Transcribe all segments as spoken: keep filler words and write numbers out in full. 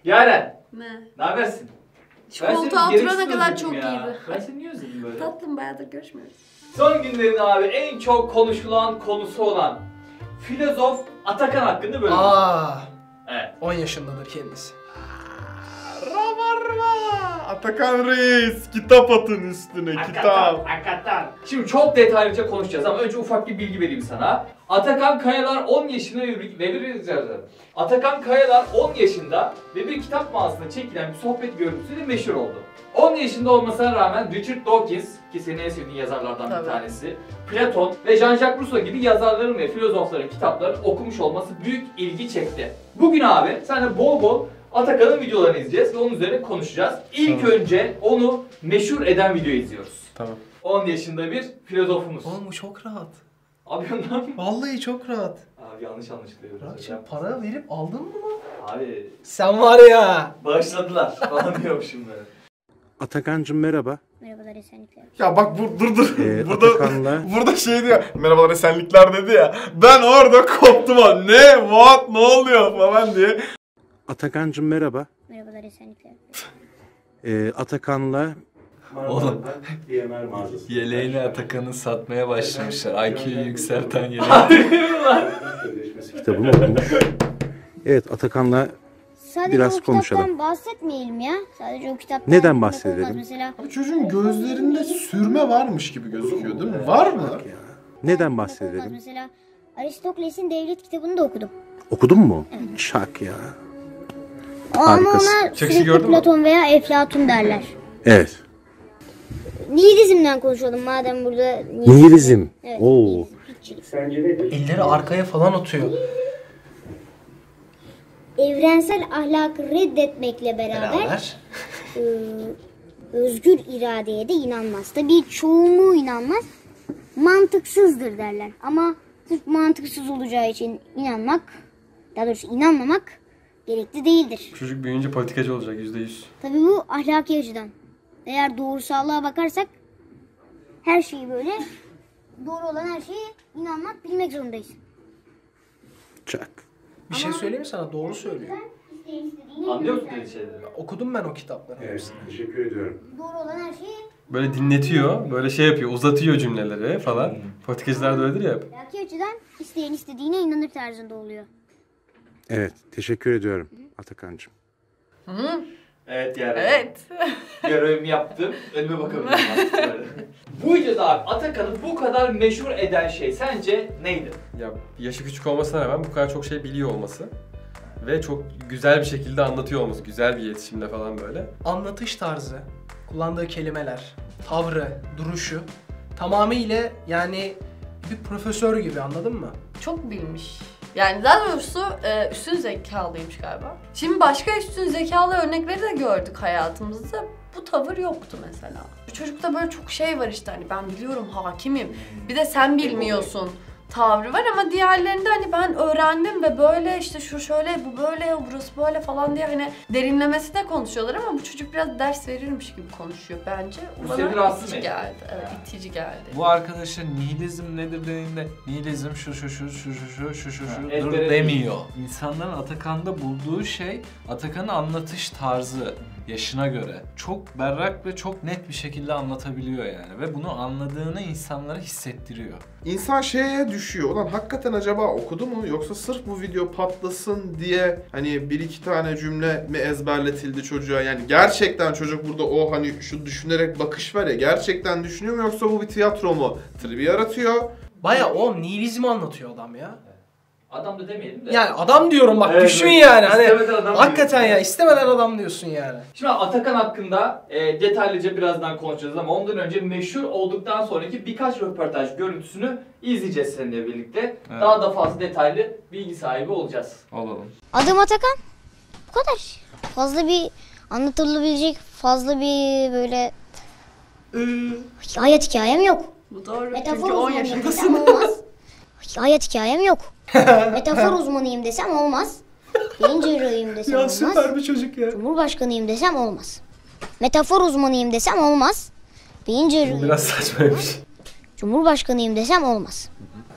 Yaren. Ne? Ne habersin? Şu koltuğa oturana kadar çok ya. iyiydi. Ben seni niye özledim böyle? Tatlım, bayağıdır görüşmüyoruz. Son günlerin abi en çok konuşulan konusu olan filozof Atakan hakkında böyle. Aa. Evet. on yaşındadır kendisi. Rabarba. Atakan Reis, kitap atın üstüne, Hakikaten, kitap. hakikaten. Şimdi çok detaylıca konuşacağız ama önce ufak bir bilgi vereyim sana. Atakan Kayalar on yaşında ve bir Atakan Kayalar on yaşında ve bir kitap mağazasında çekilen bir sohbet görüntüsüyle meşhur oldu. on yaşında olmasına rağmen Richard Dawkins, ki senin en sevdiğin yazarlardan Tabii. bir tanesi, Platon ve Jean-Jacques Rousseau gibi yazarların ve filozofların kitaplarını okumuş olması büyük ilgi çekti. Bugün abi seninle bol bol Atakan'ın videolarını izleyeceğiz ve onun üzerine konuşacağız. İlk Tamam. önce onu meşhur eden videoyu izliyoruz. Tamam. on yaşında bir filozofumuz. Oğlum bu çok rahat. Abi ondan Vallahi çok rahat. Abi yanlış anlaşılıyor. Bırak şimdi para verip aldın mı? Abi Sen var ya. bağışladılar falan diyormuşum ben. Atakan'cım merhaba. Merhabalar, esenlikler. Ya bak bu, dur dur. Ee, burada Atakan'la... burada şey diyor. Merhabalar esenlikler dedi ya. Ben orada koptum ha. Ne? What? Ne oluyor falan diye. Atakan'cım merhaba. Merhabalar, esenlikler. Ee, Atakan'la... Oğlum yeleğini Atakan'ı satmaya başlamışlar. I Q'yu yükselten yeleği. Kitabını okumuş. Evet, Atakan'la Sadece biraz o kitaptan konuşalım. bahsetmeyelim ya. Sadece o kitaptan Neden olmaz. bahsedelim? Mesela Abi çocuğun gözlerinde sürme varmış gibi gözüküyor değil mi? Var mı? Neden olmaz. bahsedelim? Mesela Aristoteles'in Devlet kitabını da okudum. Okudun mu? Şak ya. Ama Harikasın. ona Çakışı sürekli gördün mü? Platon veya Eflatun derler. Evet. Nihilizmden konuşalım madem burada. Nihilizm. Evet. Oo. nihilizm, hiççilik. Elleri arkaya falan atıyor. Evrensel ahlakı reddetmekle beraber, Beraber. e, özgür iradeye de inanmaz. Tabii çoğunluğu inanmaz. Mantıksızdır derler. Ama sırf mantıksız olacağı için inanmak, daha doğrusu inanmamak gerekli değildir. Çocuk büyüyünce politikacı olacak yüzde yüz. Tabii bu ahlaki açıdan. Eğer doğrusallığa bakarsak her şeyi böyle doğru olan her şeye inanmak, bilmek zorundayız. Çak. Bir şey söyleyeyim mi sana? Doğru söylüyor. Anlıyor musun dediği şeyleri? Okudum ben o kitapları. Evet, teşekkür ediyorum. Doğru olan her şeyi Böyle dinletiyor, böyle şey yapıyor, uzatıyor cümleleri falan. Politikacılar da öyledir ya. ahlaki açıdan isteyen istediğine inanır tarzında oluyor. Evet, teşekkür ediyorum Atakan'cım. Evet yani. Evet. Görevimi yaptım. Önüme bakabilirim artık böyle. Bu videoda abi Atakan'ı bu kadar meşhur eden şey sence neydi? Ya yaşı küçük olmasına rağmen bu kadar çok şey biliyor olması. Ve çok güzel bir şekilde anlatıyor olması, güzel bir iletişimde falan böyle. Anlatış tarzı, kullandığı kelimeler, tavrı, duruşu tamamıyla yani bir profesör gibi, anladın mı? Çok bilmiş. Yani daha doğrusu e, üstün zekalıymış galiba. Şimdi başka üstün zekalı örnekleri de gördük hayatımızda. Bu tavır yoktu mesela. Bu çocukta böyle çok şey var işte, hani ben biliyorum, hakimim. Bir de sen bilmiyorsun tavrı var ama diğerlerinde hani ben öğrendim ve böyle işte şu şöyle, bu böyle, burası böyle falan diye hani derinlemesi de konuşuyorlar ama bu çocuk biraz ders verirmiş gibi konuşuyor bence. Bu Bana seni rahatsız itici mı etti? geldi. Evet, itici geldi. Bu arkadaşın nihilizm nedir dediğinde nihilizm şu şu şu şu şu şu şu şu Ha, şu dur ezbere demiyor. İnsanların Atakan'da bulduğu şey Atakan'ın anlatış tarzı yaşına göre çok berrak ve çok net bir şekilde anlatabiliyor yani ve bunu anladığını insanlara hissettiriyor. İnsan şeye düşüyor. Ulan hakikaten acaba okudu mu yoksa sırf bu video patlasın diye hani bir iki tane cümle mi ezberletildi çocuğa? Yani gerçekten çocuk burada o hani şu düşünerek bakış var ya, gerçekten düşünüyor mu yoksa bu bir tiyatro mu? Tribi yaratıyor. Baya o nihilizmi anlatıyor adam ya. Adam da demeyelim de. Yani adam diyorum bak, Evet, düşün evet. yani hani İstemeden adam hakikaten diyorsun. ya istemeden adam diyorsun yani. Şimdi Atakan hakkında e, detaylıca birazdan konuşacağız ama ondan önce meşhur olduktan sonraki birkaç röportaj görüntüsünü izleyeceğiz seninle birlikte. Evet. Daha da fazla detaylı bilgi sahibi olacağız. Olalım. Adım Atakan. Bu kadar. Fazla bir anlatılabilecek fazla bir böyle hayat hikayem yok. Bu doğru Metafor çünkü on uzmanıyım desem yaşındasın. olmaz. Hayat hikayem yok. Metafor uzmanıyım desem olmaz. Beyin cerrahıyım desem Ya olmaz. süper bir çocuk ya. Cumhurbaşkanıyım desem olmaz. Metafor uzmanıyım desem olmaz. Beyin cerrahıyım Biraz desem saçmaymış. olmaz. Cumhurbaşkanıyım desem olmaz.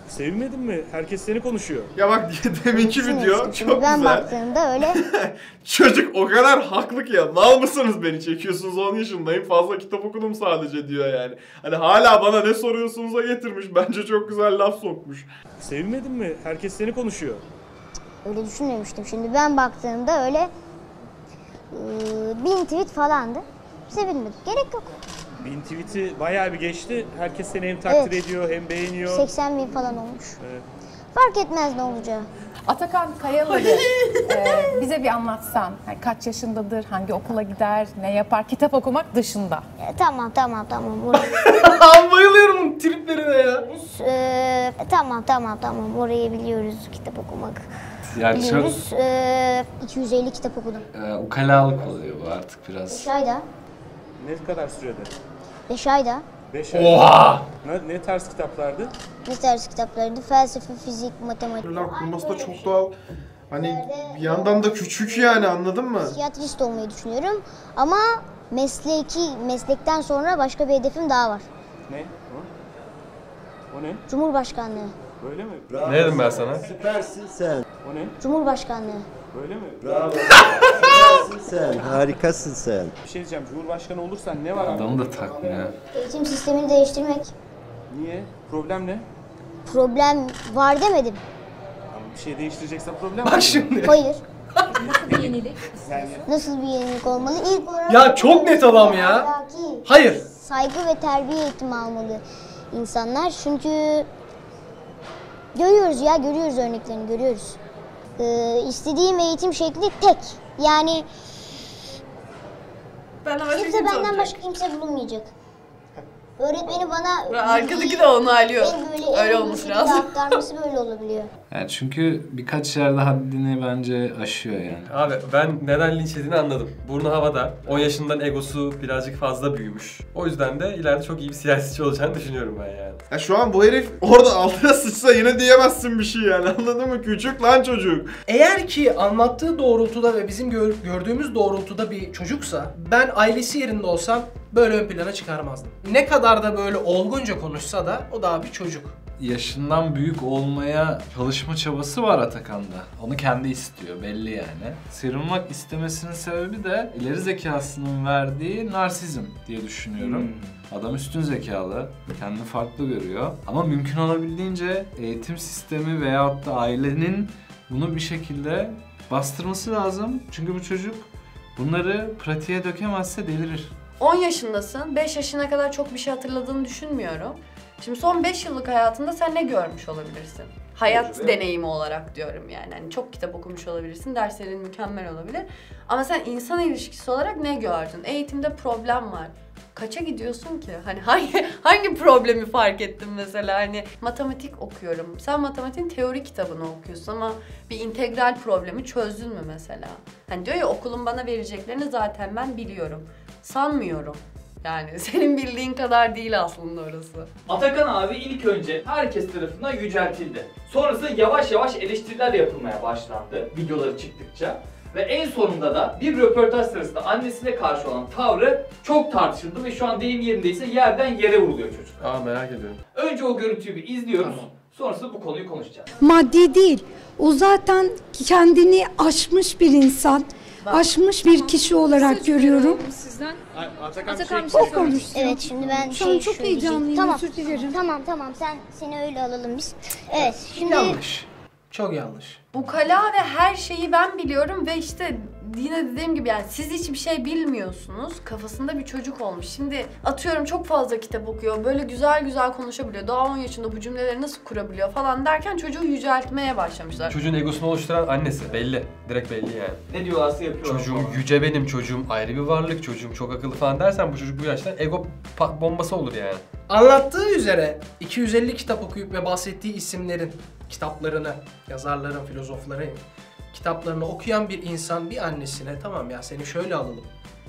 Sevmedin mi? Herkes seni konuşuyor. Ya bak deminki video Şimdi çok ben güzel. baktığımda öyle Çocuk o kadar haklı ki ya. Mal mısınız beni çekiyorsunuz, on yaşındayım, fazla kitap okudum sadece diyor yani. Hani hala bana ne soruyorsunuz'a getirmiş. Bence çok güzel laf sokmuş. Sevmedin mi? Herkes seni konuşuyor. öyle düşünmemiştim. Şimdi ben baktığımda öyle ıı, bin tweet falandı. Sevilmedim. Gerek yok. Bin tweet'i bayağı bir geçti. Herkes seni hem takdir Evet. ediyor hem beğeniyor. seksen bin falan olmuş. Evet. Fark etmez ne olacağı. Atakan Kayaları e, bize bir anlatsan. Yani kaç yaşındadır, hangi okula gider, ne yapar, kitap okumak dışında. E, tamam tamam tamam. Orayı, Bayılıyorum triplerine ya. e, tamam tamam tamam. Orayı biliyoruz, kitap okumak. Yani çok Biliyoruz. E, iki yüz elli kitap okudum. e, ukalalık oluyor bu artık biraz. beş ayda. Ne kadar sürede? beş ayda. beş ay. Oha! Ne, ne tarz kitaplardı? Ne tarz kitaplardı? Felsefe, fizik, matematik. Böyle kurması da çok doğal. Hani bir yandan da küçük yani, anladın mı? Psikiyatrist olmayı düşünüyorum. Ama mesleki, meslekten sonra başka bir hedefim daha var. Ne? O, o ne? Cumhurbaşkanlığı. Böyle mi? Ne dedim ben sana? Süpersin sen. O ne? Cumhurbaşkanlığı. Böyle mi? Bravo. Süpersin sen. Harikasın sen. Bir şey diyeceğim. Cumhurbaşkanı olursan ne var abi? Adamı da takmıyor. Eğitim sistemini değiştirmek. Niye? Problem ne? Problem var demedim. Ama bir şey değiştirecekse problem Bak şimdi. Hayır. Bir yenilik. Yani Nasıl bir yenilik olmalı? İlk olarak Ya çok net adam ya. ahlaki, Hayır. saygı ve terbiye eğitimi almalı insanlar. Çünkü görüyoruz ya, görüyoruz örneklerini, görüyoruz. Ee, istediğim eğitim şekli tek. Yani Ben ama kimse benden başka kimse bulunmayacak. Öğretmeni bana Ve arkadaki de onaylıyor. en böyle Öyle en olması şekilde lazım. aktarması böyle olabiliyor. Yani çünkü birkaç yerde haddini bence aşıyor yani. Abi ben neden linç yediğini anladım. Burnu havada. on yaşından egosu birazcık fazla büyümüş. O yüzden de ileride çok iyi bir siyasetçi olacağını düşünüyorum ben yani. Ya şu an bu herif orada altına sıçsa yine diyemezsin bir şey yani, anladın mı? Küçük lan çocuk. Eğer ki anlattığı doğrultuda ve bizim gör- gördüğümüz doğrultuda bir çocuksa, ben ailesi yerinde olsam böyle ön plana çıkarmazdım. Ne kadar da böyle olgunca konuşsa da o daha bir çocuk. Yaşından büyük olmaya çalışma çabası var Atakan'da. Onu kendi istiyor belli yani. Sıyrılmak istemesinin sebebi de ileri zekasının verdiği narsizm diye düşünüyorum. Adam üstün zekalı, kendini farklı görüyor. Ama mümkün olabildiğince eğitim sistemi veyahut da ailenin bunu bir şekilde bastırması lazım. Çünkü bu çocuk bunları pratiğe dökemezse delirir. on yaşındasın, beş yaşına kadar çok bir şey hatırladığını düşünmüyorum. Şimdi son beş yıllık hayatında sen ne görmüş olabilirsin? Hayat Tecrübe. deneyimi olarak diyorum yani. Hani çok kitap okumuş olabilirsin, derslerin mükemmel olabilir. Ama sen insan ilişkisi olarak ne gördün? Eğitimde problem var. Kaça gidiyorsun ki? Hani hangi hangi problemi fark ettin mesela? Hani matematik okuyorum. Sen matematiğin teori kitabını okuyorsun ama bir integral problemi çözdün mü mesela? Hani diyor ya, okulun bana vereceklerini zaten ben biliyorum. Sanmıyorum. Yani senin bildiğin kadar değil aslında orası. Atakan abi ilk önce herkes tarafından yüceltildi. Sonrasında yavaş yavaş eleştiriler yapılmaya başlandı videoları çıktıkça. Ve en sonunda da bir röportaj sırasında annesine karşı olan tavrı çok tartışıldı ve şu an deyim yerindeyse yerden yere vuruluyor çocuk. Aa, merak ediyorum. Önce o görüntüyü bir izliyoruz. Sonrasında bu konuyu konuşacağız. Maddi değil. O zaten kendini aşmış bir insan. Aşmış bir kişi olarak görüyorum. Sizden Atakan, Atakan bir O şey konuşsun. Evet, şimdi ben Şu şey an çok söyleyeceğim. heyecanlıyım. Tamam. Özür dilerim. Tamam tamam sen seni öyle alalım biz. Evet şimdi Yanlış. Çok yanlış. Ukala ve her şeyi ben biliyorum ve işte yine dediğim gibi yani siz hiçbir şey bilmiyorsunuz. Kafasında bir çocuk olmuş. Şimdi atıyorum çok fazla kitap okuyor. Böyle güzel güzel konuşabiliyor. Daha on yaşında bu cümleleri nasıl kurabiliyor falan derken çocuğu yüceltmeye başlamışlar. Çocuğun egosunu oluşturan annesi. Belli. Direkt belli yani. Ne diyorlarsa yapıyorlar. Çocuğum falan. yüce benim, çocuğum ayrı bir varlık, çocuğum çok akıllı falan dersen bu çocuk bu yaşta ego pa- bombası olur yani. Anlattığı üzere iki yüz elli kitap okuyup ve bahsettiği isimlerin kitaplarını, yazarların, filozofların kitaplarını okuyan bir insan bir annesine tamam ya seni şöyle alalım,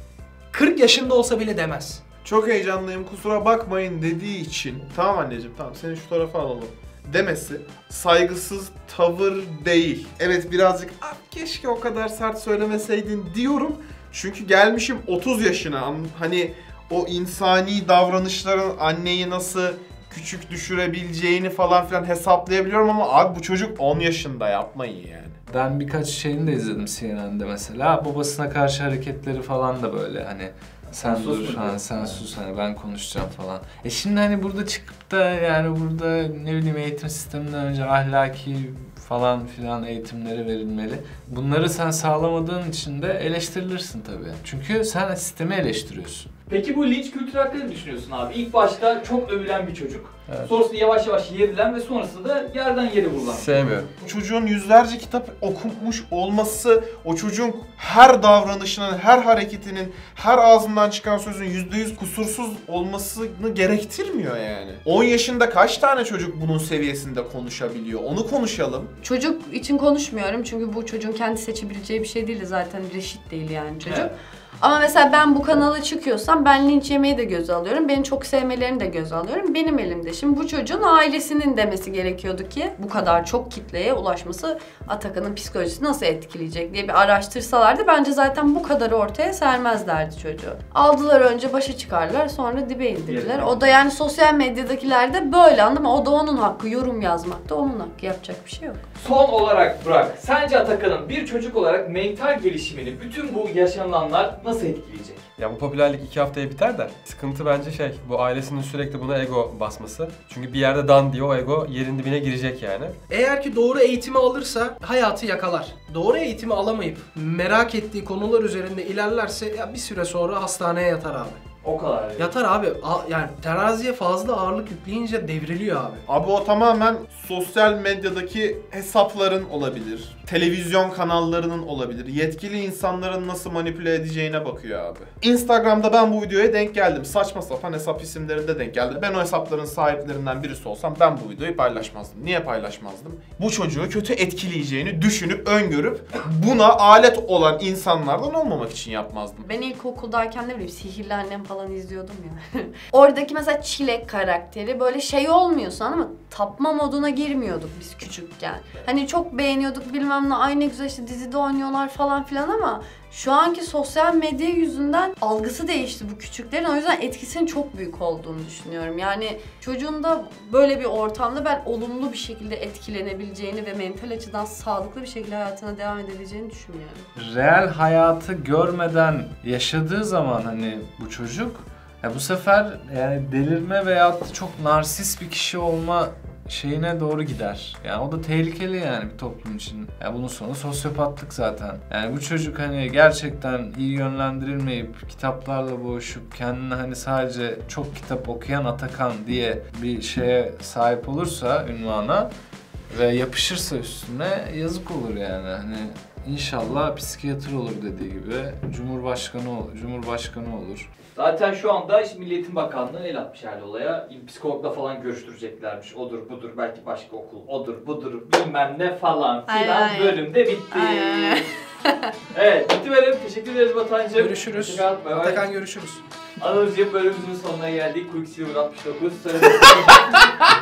kırk yaşında olsa bile demez. Çok heyecanlıyım, kusura bakmayın dediği için, tamam anneciğim tamam seni şu tarafa alalım demesi saygısız tavır değil. Evet birazcık ah, keşke o kadar sert söylemeseydin diyorum. Çünkü gelmişim otuz yaşına, hani o insani davranışların anneyi nasıl küçük düşürebileceğini falan filan hesaplayabiliyorum ama abi bu çocuk on yaşında, yapmayın yani. Ben birkaç şeyini de izledim C N N'de mesela. Babasına karşı hareketleri falan da böyle hani sen Sus dur, mu hani diyor? sen sus, hani ben konuşacağım falan. E şimdi hani burada çıkıp da yani burada ne bileyim eğitim sisteminden önce ahlaki falan filan eğitimleri verilmeli. Bunları sen sağlamadığın için de eleştirilirsin tabii. Çünkü sen sistemi eleştiriyorsun. Peki bu linç kültürü hakkında ne düşünüyorsun abi? İlk başta çok övülen bir çocuk. Evet. Sonrasında yavaş yavaş yerilen ve sonrasında da yerden yere vurulan. Sevmiyorum. Bu çocuğun yüzlerce kitap okumuş olması, o çocuğun her davranışının, her hareketinin, her ağzından çıkan sözün yüzde yüz kusursuz olmasını gerektirmiyor yani. on yaşında kaç tane çocuk bunun seviyesinde konuşabiliyor? Onu konuşalım. Çocuk için konuşmuyorum çünkü bu çocuğun kendi seçebileceği bir şey değil, zaten reşit değil yani çocuk. Evet. Ama mesela ben bu kanala çıkıyorsam ben linç yemeyi de göze alıyorum. Beni çok sevmelerini de göze alıyorum. Benim elimde. Şimdi bu çocuğun ailesinin demesi gerekiyordu ki bu kadar çok kitleye ulaşması Atakan'ın psikolojisini nasıl etkileyecek diye bir araştırsalardı bence zaten bu kadarı ortaya sermezlerdi çocuğu. Aldılar önce başa çıkarlar, sonra dibe indirdiler. Evet. O da yani sosyal medyadakiler de böyle, anladın mı? O da onun hakkı, yorum yazmak da onun hakkı, yapacak bir şey yok. Son olarak Burak, sence Atakan'ın bir çocuk olarak mental gelişimini bütün bu yaşananlar nasıl etkileyecek? Ya bu popülerlik iki haftaya biter de sıkıntı bence şey, bu ailesinin sürekli buna ego basması. Çünkü bir yerde dan diye o ego yerin dibine girecek yani. Eğer ki doğru eğitimi alırsa hayatı yakalar. Doğru eğitimi alamayıp merak ettiği konular üzerinde ilerlerse ya bir süre sonra hastaneye yatar abi. O kadar. Yani. Yatar abi. A- yani teraziye fazla ağırlık yükleyince devriliyor abi. Abi o tamamen sosyal medyadaki hesapların olabilir. Televizyon kanallarının olabilir. Yetkili insanların nasıl manipüle edeceğine bakıyor abi. Instagram'da ben bu videoya denk geldim. Saçma sapan hesap isimlerinde denk geldi. Ben o hesapların sahiplerinden birisi olsam ben bu videoyu paylaşmazdım. Niye paylaşmazdım? Bu çocuğu kötü etkileyeceğini düşünüp, öngörüp buna alet olan insanlardan olmamak için yapmazdım. Ben ilkokuldayken ne bileyim Sihirli Annem falan izliyordum ya. Oradaki mesela Çilek karakteri böyle şey olmuyorsun ama tapma moduna girmiyorduk biz küçükken. Hani çok beğeniyorduk bilmem ne, ay ne güzel işte dizide oynuyorlar falan filan ama şu anki sosyal medya yüzünden algısı değişti bu küçüklerin. O yüzden etkisinin çok büyük olduğunu düşünüyorum. Yani çocuğun da böyle bir ortamda ben olumlu bir şekilde etkilenebileceğini ve mental açıdan sağlıklı bir şekilde hayatına devam edebileceğini düşünmüyorum. Real hayatı görmeden yaşadığı zaman hani bu çocuk ya bu sefer yani delirme veyahut çok narsist bir kişi olma şeyine doğru gider. Yani o da tehlikeli yani bir toplum için. Yani bunun sonu sosyopatlık zaten. Yani bu çocuk hani gerçekten iyi yönlendirilmeyip kitaplarla boğuşup kendini hani sadece çok kitap okuyan Atakan diye bir şeye sahip olursa, ünvana ve yapışırsa üstüne yazık olur yani. Hani İnşallah psikiyatr olur dediği gibi, cumhurbaşkanı olur, cumhurbaşkanı olur. Zaten şu anda işte Milli Eğitim Bakanlığı el atmış herhalde olaya. Psikologla falan görüştüreceklermiş. Odur budur, belki başka okul, odur budur bilmem ne falan filan. Ay, ay. Bölüm de bitti. Ay, ay. Evet, bitti bölüm. Teşekkür ederiz Batuhan'cığım. Görüşürüz. Hoşçakal, bay bay. Atakan görüşürüz. Anılcığım, bölümümüzün sonuna geldik. Quicksilver altmış dokuz.